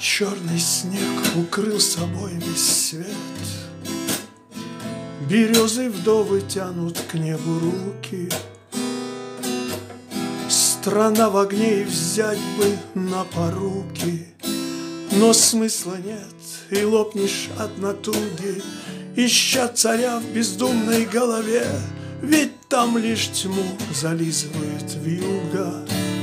Черный снег укрыл собой весь свет, березы вдовы тянут к небу руки. Страна в огне, и взять бы на поруки, но смысла нет, и лопнешь от натуги, ища царя в бездумной голове, ведь там лишь тьму зализывает вьюга.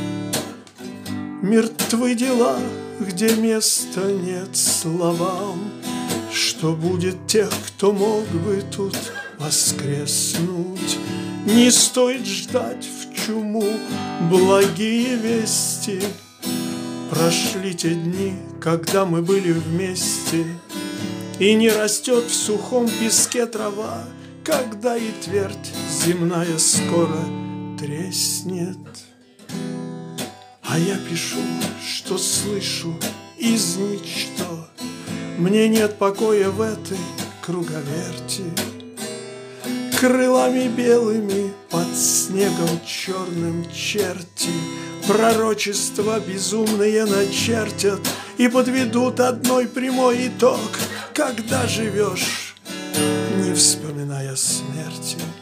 Мертвы дела, где места нет словам, что будет тех, кто мог бы тут воскреснуть. Не стоит ждать в чуму благие вести. Прошли те дни, когда мы были вместе, и не растет в сухом песке трава, когда и твердь земная скоро треснет. А я пишу, что слышу из ничто. Мне нет покоя в этой круговерти. Крылами белыми под снегом черным черти пророчества безумные начертят и подведут одной прямой итог, когда живешь, не вспоминая смерти.